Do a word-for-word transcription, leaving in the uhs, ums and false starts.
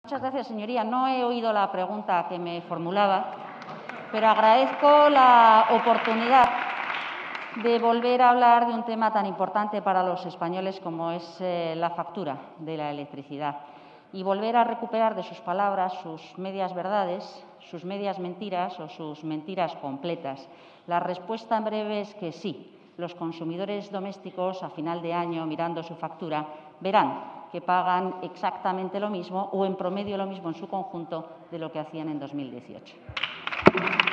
Muchas gracias, señoría. No he oído la pregunta que me formulaba, pero agradezco la oportunidad de volver a hablar de un tema tan importante para los españoles como es eh, la factura de la electricidad y volver a recuperar de sus palabras sus medias verdades, sus medias mentiras o sus mentiras completas. La respuesta en breve es que sí. Los consumidores domésticos, a final de año, mirando su factura, verán que pagan exactamente lo mismo o, en promedio, lo mismo en su conjunto de lo que hacían en dos mil dieciocho.